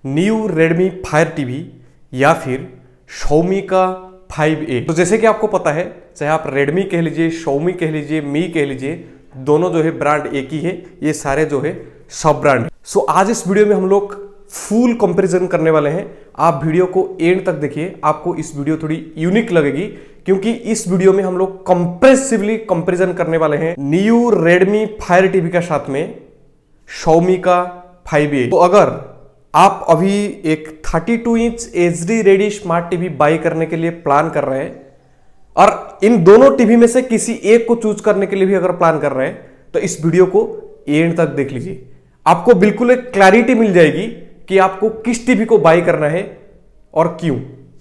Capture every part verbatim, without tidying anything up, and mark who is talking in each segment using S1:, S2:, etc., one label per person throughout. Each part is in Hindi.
S1: न्यू रेडमी फायर टीवी या फिर Xiaomi का फाइव ए। तो जैसे कि आपको पता है, चाहे आप रेडमी कह लीजिए, Xiaomi कह लीजिए, मी कह लीजिए, दोनों जो है ब्रांड एक ही है, ये सारे जो है सब ब्रांड है। सो आज इस वीडियो में हम लोग फुल कंपैरिजन करने वाले हैं। आप वीडियो को एंड तक देखिए, आपको इस वीडियो थोड़ी यूनिक लगेगी क्योंकि इस वीडियो में हम लोग कंप्रेसिवली कंपैरिजन करने वाले हैं न्यू रेडमी फायर टीवी के साथ में Xiaomi का फाइव ए। तो अगर आप अभी एक thirty two inch H D ready smart TV buy करने के लिए प्लान कर रहे हैं और इन दोनों टीवी में से किसी एक को चूज करने के लिए भी अगर प्लान कर रहे हैं तो इस वीडियो को एंड तक देख लीजिए। आपको बिल्कुल एक क्लैरिटी मिल जाएगी कि आपको किस टीवी को बाई करना है और क्यों,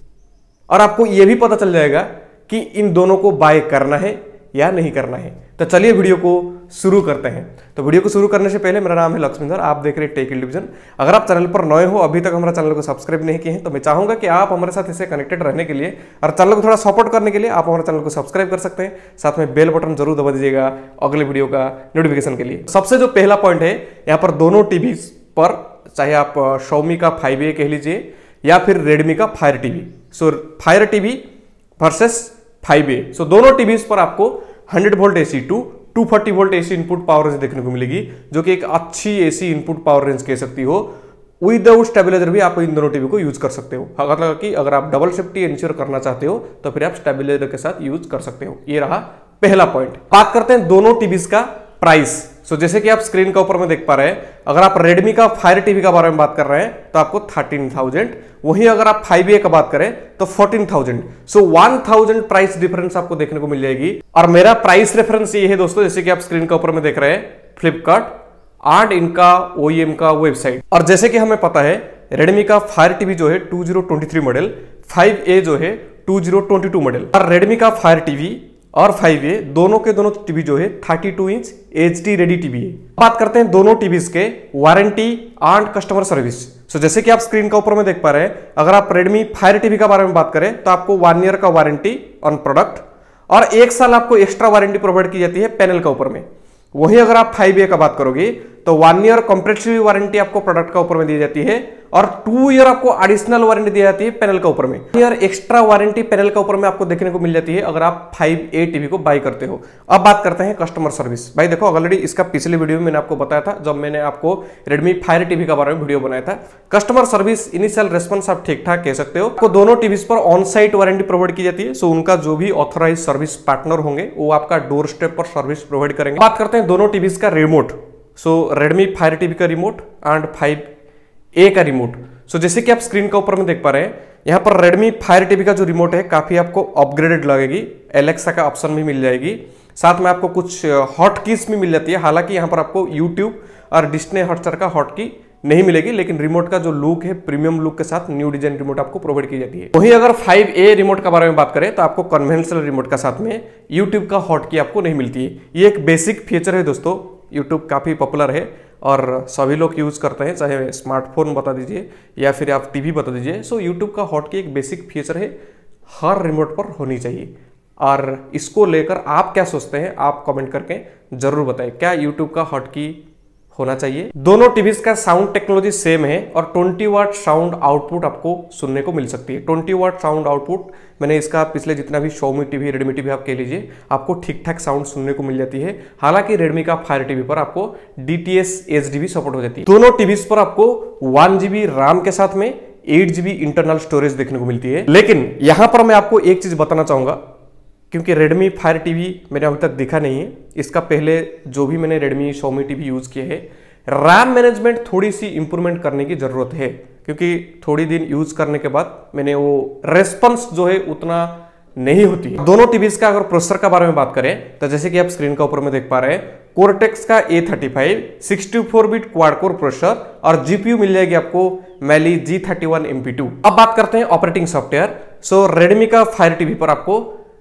S1: और आपको यह भी पता चल जाएगा कि इन दोनों को बाय करना है या नहीं करना है। तो चलिए वीडियो को शुरू करते हैं। तो वीडियो को शुरू करने से पहले, मेरा नाम है लक्ष्मीधर, आप देख रहे हैं टेक डिवीजन। अगर आप चैनल पर नए हो, अभी तक हमारा चैनल को सब्सक्राइब नहीं किए हैं, तो मैं चाहूंगा कि आप हमारे साथ इसे कनेक्टेड रहने के लिए और चैनल को थोड़ा सपोर्ट करने के लिए आप हमारे चैनल को सब्सक्राइब कर सकते हैं। साथ में बेल बटन जरूर दबा दीजिएगा अगले वीडियो का नोटिफिकेशन के लिए। सबसे जो पहला पॉइंट है, यहाँ पर दोनों टीवी पर, चाहे आप Xiaomi का फाइव ए कह लीजिए या फिर रेडमी का fire TV, so fire TV versus five A, so दोनों टीवीज पर आपको hundred volt AC to two forty volt AC input power range देखने को मिलेगी, जो कि एक अच्छी एसी इनपुट पावर रेंज कह सकती हो। विदाउट स्टेबलाइजर भी आप इन दोनों टीवी को यूज कर सकते हो। अगर कि अगर आप डबल सेफ्टी इंश्योर करना चाहते हो तो फिर आप स्टेबलाइजर के साथ यूज कर सकते हो। ये रहा पहला पॉइंट। बात करते हैं दोनों टीवीज का प्राइस। सो so, जैसे कि आप स्क्रीन के ऊपर में देख पा रहे हैं, अगर आप रेडमी का फायर टीवी का बारे में बात कर रहे हैं तो आपको थर्टीन थाउजेंड, वहीं अगर आप फाइव ए का बात करें तो fourteen thousand. So one thousand price difference आपको देखने को मिल जाएगी। और मेरा प्राइस रेफरेंस ये है दोस्तों, जैसे कि आप स्क्रीन के ऊपर में देख रहे हैं, फ्लिपकार्ट एंड इनका ओ ई एम का वेबसाइट। और जैसे कि हमें पता है, रेडमी का फायर टीवी जो है two thousand twenty three model, five A जो है two thousand twenty two model. और रेडमी का फायर टीवी और फाइव ए दोनों के दोनों टीवी जो है thirty two inch H D ready TV है। बात करते हैं दोनों टीवीज के warranty and customer service. So जैसे कि आप स्क्रीन के ऊपर में देख पा रहे हैं, अगर आप रेडमी फायर टीवी का बारे में बात करें तो आपको वन ईयर का वारंटी ऑन प्रोडक्ट और एक साल आपको एक्स्ट्रा वारंटी प्रोवाइड की जाती है पैनल के ऊपर में। वहीं अगर आप फाइव ए का बात करोगे तो वन ईयर कॉम्प्रिहेंसिव वारंटी आपको प्रोडक्ट का ऊपर में दी जाती है और टू ईयर आपको एडिशनल वारंटी दी जाती है पैनल का ऊपर में। ईयर एक्स्ट्रा वारंटी पैनल का ऊपर में आपको देखने को मिल जाती है अगर आप फाइव ए टीवी को बाय करते हो। अब बात करते हैं कस्टमर सर्विस। भाई देखो, ऑलरेडी इसका पिछले वीडियो में मैंने आपको बताया था, जब मैंने आपको रेडमी फायर टीवी का बारे में वीडियो बनाया था। कस्टमर सर्विस इनिशियल रेस्पॉन्स आप ठीक ठाक कह सकते हो। आपको दोनों टीवीज पर ऑन साइट वारंटी प्रोवाइड की जाती है। सो उनका जो भी ऑथराइज सर्विस पार्टनर होंगे वो आपका डोर स्टेप पर सर्विस प्रोवाइड करेंगे। बात करते हैं दोनों टीवीज का remote. So Redmi fire TV का रिमोट एंड फाइव ए का रिमोट। सो जैसे कि आप स्क्रीन के ऊपर में देख पा रहे हैं, यहाँ पर रेडमी फायर टीवी का जो रिमोट है काफी आपको अपग्रेडेड लगेगी। एलेक्सा का ऑप्शन भी मिल जाएगी, साथ में आपको कुछ हॉट कीज भी मिल जाती है। हालांकि यहाँ पर आपको यूट्यूब और डिस्ने हॉटस्टार का हॉट की नहीं मिलेगी, लेकिन रिमोट का जो लुक है प्रीमियम लुक के साथ न्यू डिजाइन रिमोट आपको प्रोवाइड की जाती है। वहीं अगर फाइव ए रिमोट का बारे में बात करें तो आपको कन्वेंशनल रिमोट का साथ में यूट्यूब का हॉट की आपको नहीं मिलती है। ये एक बेसिक फीचर है दोस्तों। यूट्यूब काफी पॉपुलर है और सभी लोग यूज करते हैं, चाहे स्मार्टफोन बता दीजिए या फिर आप टीवी बता दीजिए। सो यूट्यूब का हॉट की एक बेसिक फीचर है, हर रिमोट पर होनी चाहिए। और इसको लेकर आप क्या सोचते हैं, आप कमेंट करके जरूर बताएं, क्या यूट्यूब का हॉट की होना चाहिए। दोनों टीवीज का साउंड टेक्नोलॉजी सेम है और ट्वेंटी वाट साउंड आउटपुट आपको सुनने को मिल सकती है। ट्वेंटी वाट साउंड आउटपुट, मैंने इसका पिछले जितना भी Xiaomi टीवी, रेडमी टीवी आप कह लीजिए, आपको ठीक ठाक साउंड सुनने को मिल जाती है। हालांकि रेडमी का फायर टीवी पर आपको D T S H D भी सपोर्ट हो जाती है। दोनों टीवीज पर आपको वन जीबी रैम के साथ में एट जीबी इंटरनल स्टोरेज देखने को मिलती है। लेकिन यहां पर मैं आपको एक चीज बताना चाहूंगा, क्योंकि रेडमी फायर टीवी मैंने अभी तक दिखा नहीं है, इसका पहले जो भी मैंने रेडमी Xiaomi टीवी यूज किए हैं, रैम मैनेजमेंट थोड़ी सी इंप्रूवमेंट करने की जरूरत है, क्योंकि थोड़ी दिन यूज करने के बाद मैंने वो रेस्पॉन्स जो है उतना नहीं होती है। दोनों टीवीज का अगर प्रोसेसर का बारे में बात करें तो जैसे कि आप स्क्रीन के ऊपर में देख पा रहे हैं, कोर्टेक्स का A thirty five sixty four bit quad core processor और जीपीयू मिल जाएगी आपको Mali G thirty one M P two. अब बात करते हैं ऑपरेटिंग सॉफ्टवेयर। सो रेडमी का फायर टीवी पर आपको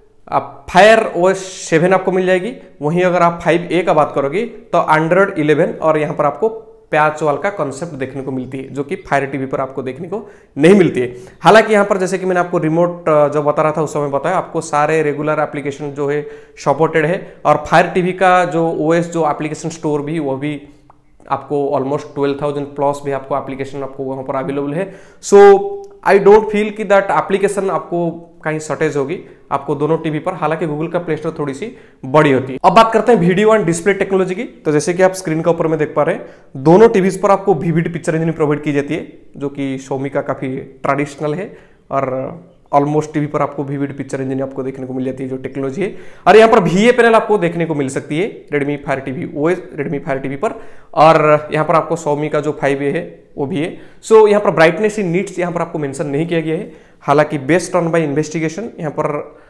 S1: आप फायर ओएस सेवन आपको मिल जाएगी। वहीं अगर आप फाइव ए का बात करोगे तो एंड्रॉइड इलेवन और यहाँ पर आपको पैच वाल का कॉन्सेप्ट देखने को मिलती है, जो कि फायर टीवी पर आपको देखने को नहीं मिलती है। हालांकि यहाँ पर जैसे कि मैंने आपको रिमोट जो बता रहा था उस समय बताया, आपको सारे रेगुलर एप्लीकेशन जो है सपोर्टेड है और फायर टीवी का जो ओएस जो एप्लीकेशन स्टोर भी वो भी आपको ऑलमोस्ट ट्वेल्व थाउजेंड प्लस भी आपको एप्लीकेशन आपको वहां पर अवेलेबल है। सो आई डोंट फील कि दैट एप्लीकेशन आपको कहीं शॉर्टेज होगी आपको दोनों टीवी पर, हालांकि गूगल का प्ले स्टोर थोड़ी सी बड़ी होती है। अब बात करते हैं वीडियो एंड डिस्प्ले टेक्नोलॉजी की। तो जैसे कि आप स्क्रीन का ऊपर में देख पा रहे हैं, दोनों टीवीज पर आपको विविड पिक्चर इंजन प्रोवाइड की जाती है, जो कि Xiaomi का काफी ट्रेडिशनल है और ऑलमोस्ट टीवी पर आपको विविड पिक्चर इंजन आपको देखने को मिल जाती है जो टेक्नोलॉजी है। और यहाँ पर वी ए पैनल आपको देखने को मिल सकती है Redmi Fire T V OS Redmi Fire T V पर, और यहाँ पर आपको Xiaomi का जो फाइव ए है वो भी है। सो so, यहाँ पर ब्राइटनेस इन नीट्स यहाँ पर आपको मेंशन नहीं किया गया है, हालांकि बेस्ड ऑन बाय इन्वेस्टिगेशन यहाँ पर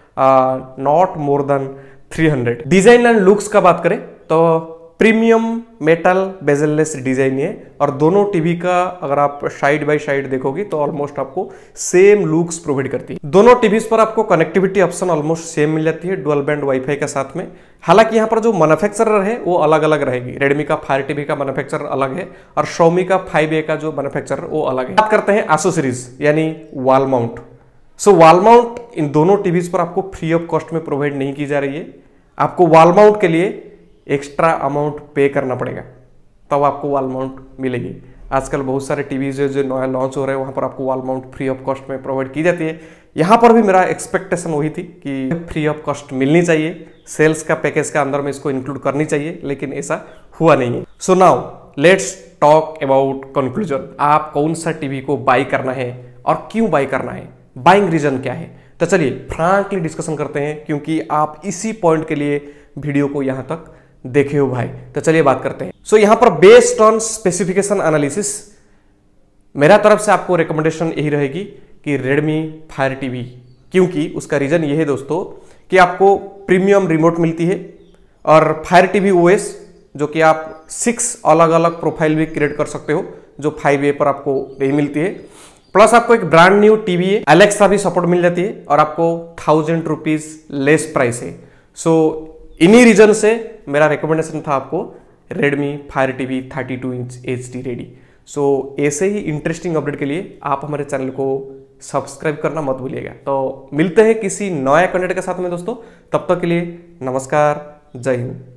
S1: not more than three hundred. Design and looks का बात करें तो प्रीमियम मेटल बेजललेस डिजाइन है, और दोनों टीवी का अगर आप साइड बाय साइड देखोगे तो ऑलमोस्ट आपको सेम लुक्स प्रोवाइड करती है। दोनों टीवीज पर आपको कनेक्टिविटी ऑप्शन ऑलमोस्ट सेम मिल जाती है डुअल बैंड वाईफाई के साथ में। हालांकि यहाँ पर जो मैन्युफैक्चरर है वो अलग अलग रहेगी, रेडमी का फायर टीवी का मैन्युफैक्चरर अलग है और Xiaomi का फाइव ए का जो मैन्युफैक्चरर वो अलग है। बात करते हैं एक्सेसरीज यानी wall mount. So wall mount इन दोनों टीवीज पर आपको फ्री ऑफ कॉस्ट में प्रोवाइड नहीं की जा रही है, आपको वॉल माउंट के लिए एक्स्ट्रा अमाउंट पे करना पड़ेगा तब आपको वॉल माउंट मिलेगी। आजकल बहुत सारे टीवीज जो नया लॉन्च हो रहे हैं वहां पर आपको wall mount free of cost में प्रोवाइड की जाती है। यहाँ पर भी मेरा एक्सपेक्टेशन वही थी कि फ्री ऑफ कॉस्ट मिलनी चाहिए, सेल्स का पैकेज का अंदर में इसको इंक्लूड करनी चाहिए, लेकिन ऐसा हुआ नहीं है। So now let's talk about conclusion. आप कौन सा टीवी को बाई करना है और क्यों बाई करना है, बाइंग रीजन क्या है, तो चलिए फ्रैंकली डिस्कशन करते हैं, क्योंकि आप इसी पॉइंट के लिए वीडियो को यहां तक देखे हो भाई। तो चलिए बात करते हैं। सो so, यहां पर बेस्ड ऑन स्पेसिफिकेशन एनालिसिस मेरा तरफ से आपको रिकमेंडेशन यही रहेगी कि Redmi Fire टी वी, क्योंकि उसका रीजन ये है दोस्तों कि आपको प्रीमियम रिमोट मिलती है और Fire टी वी ओएस जो कि आप सिक्स अलग अलग प्रोफाइल भी क्रिएट कर सकते हो जो फाइव ए पर आपको नहीं मिलती है, प्लस आपको एक ब्रांड न्यू टीवी है, एलेक्सा भी सपोर्ट मिल जाती है और आपको थाउजेंड रुपीज लेस प्राइस है। सो so, इन्हीं रीजन से मेरा रिकमेंडेशन था आपको Redmi Fire T V thirty two inch H D ready. So ऐसे ही इंटरेस्टिंग अपडेट के लिए आप हमारे चैनल को सब्सक्राइब करना मत भूलिएगा। तो मिलते हैं किसी नए कंटेंट के साथ में दोस्तों, तब तक के लिए नमस्कार, जय हिंद।